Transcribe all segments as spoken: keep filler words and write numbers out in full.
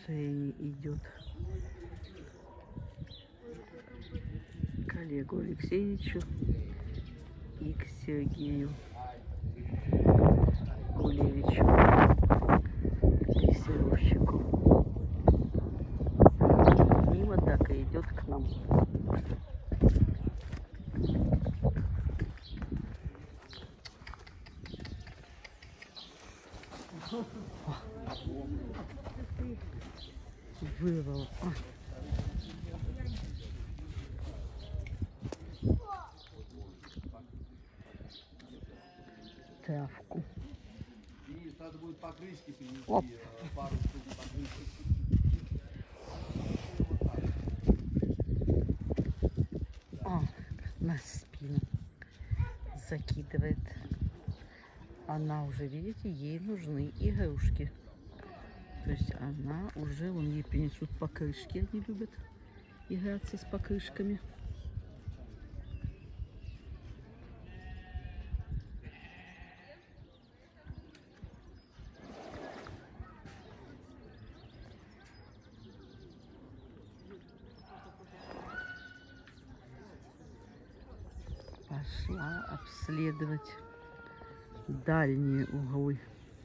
Жене идет к Олегу Алексеевичу и к Сергею Гулевичу, дрессировщику. И вот так и идет к нам. Вырвал. Травку. Надо будет покрышки принести. Оп. Пару штук покрышки. О, на спину закидывает. Она уже, видите, ей нужны игрушки. То есть она уже, вон ей принесут покрышки, они любят играться с покрышками. Пошла обследовать дальние углы.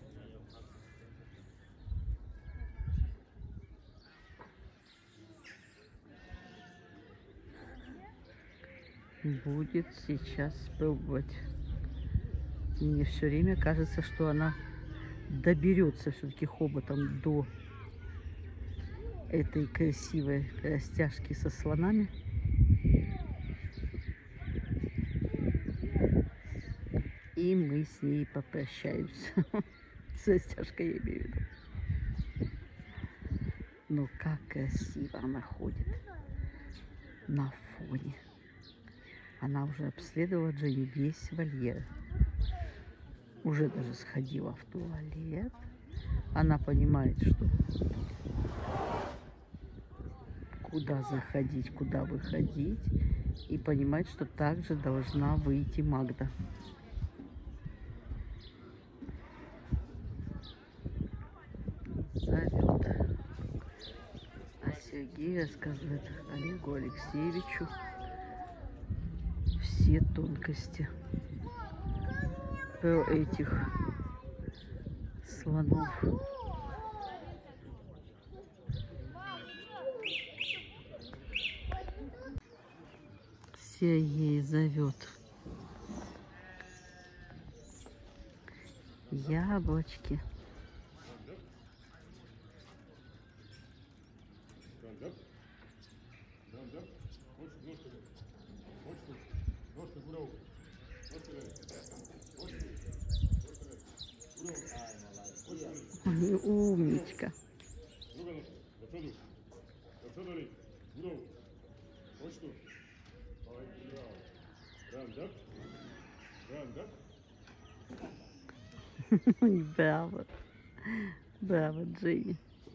Будет сейчас пробовать. Мне все время кажется, что она доберется все-таки хоботом до этой красивой растяжки со слонами. И мы с ней попрощаемся. С растяжкой я имею в виду. Но как красиво она ходит на фоне. Она уже обследовала Дженни весь вольер. Уже даже сходила в туалет. Она понимает, что куда заходить, куда выходить. И понимает, что также должна выйти Магда. Зовет. А Сергей рассказывает Олегу Алексеевичу все тонкости про этих слонов. Сергей зовет яблочки. Ой, умничка. Браво. Браво, Дженни.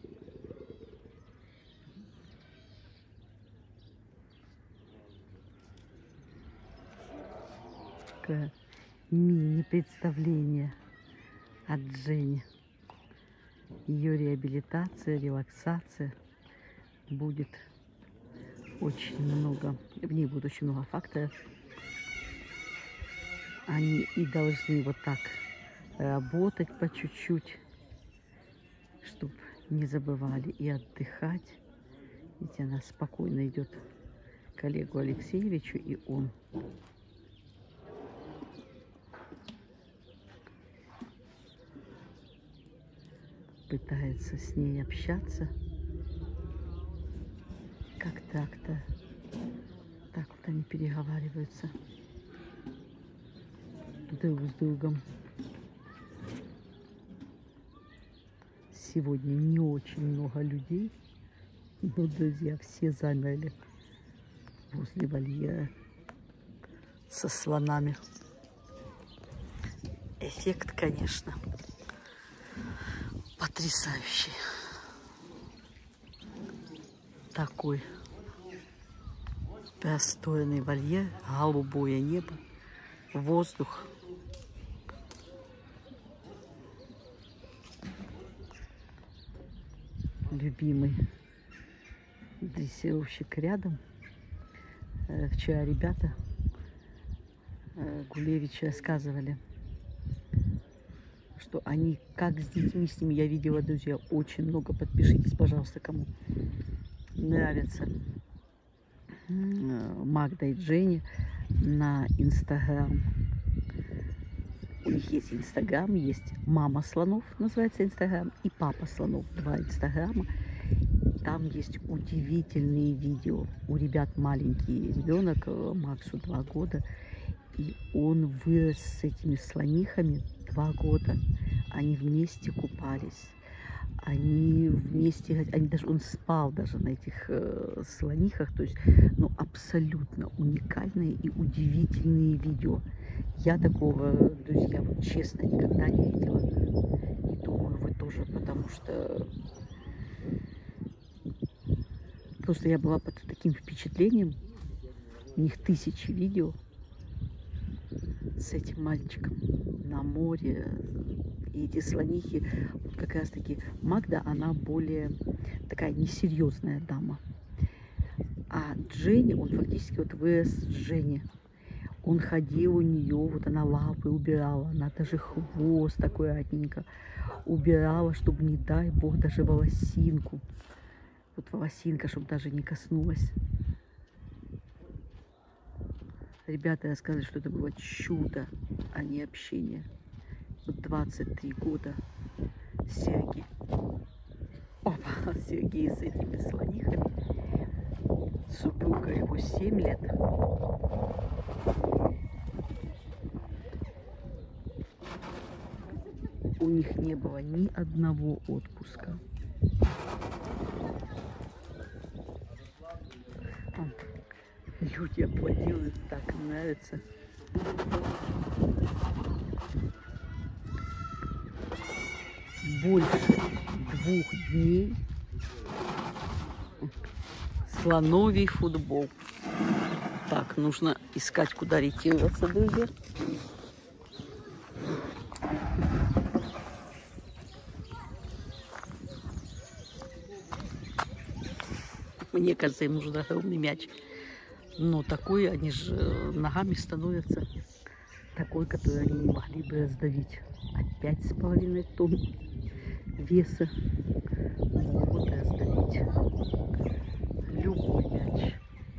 Такое мини-представление от Дженни. Ее реабилитация, релаксация будет очень много. В ней будет очень много факторов. Они и должны вот так работать по чуть-чуть, чтобы не забывали и отдыхать. Ведь она спокойно идет к Олегу Алексеевичу, и он пытается с ней общаться. Как так-то? Так вот они переговариваются друг с другом. Сегодня не очень много людей, но, друзья, все замерли возле вольера со слонами. Эффект, конечно, потрясающий. Такой просторный вольер, голубое небо, воздух. любимый дрессировщик рядом. Э, Вчера ребята э, Гулевичи рассказывали, что они как с детьми, с ними я видела, друзья, очень много. Подпишитесь, пожалуйста, кому нравится э, Магда и Дженни на Инстаграм. У них есть Инстаграм, есть Мама Слонов, называется Инстаграм, и Папа Слонов, два Инстаграма. Там есть удивительные видео. У ребят маленький ребенок, Максу два года, и он вырос с этими слонихами два года. Они вместе купались, они вместе, они даже, он спал даже на этих э, слонихах. То есть, ну, абсолютно уникальные и удивительные видео. Я такого, друзья, вот честно, никогда не видела. И думаю, вы тоже, потому что просто я была под таким впечатлением. У них тысячи видео с этим мальчиком на море. И эти слонихи, вот как раз таки Магда, она более такая несерьезная дама. А Дженни, он фактически вот вырос с Дженни. Он ходил у нее, вот она лапы убирала, она даже хвост аккуратненько убирала, чтобы, не дай бог, даже волосинку. Вот волосинка, чтобы даже не коснулась. Ребята рассказывали, что это было чудо, а не общение. Вот двадцать три года Сергей. Опа, Сергей с этими слонихами. Супруга его семь лет. У них не было ни одного отпуска. Люди аплодируют, так нравится. Больше двух дней слоновий футбол. Так, нужно искать, куда ретироваться, друзья. Мне кажется, им нужен огромный мяч. Но такой, они же ногами становятся такой, который они не могли бы раздавить. А пять с половиной тонн веса могут раздавить любой мяч.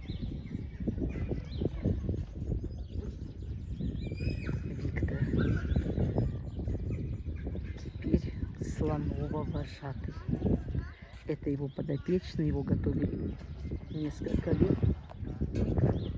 Виктор теперь Слонова вожатый. Это его подопечный, его готовили несколько лет.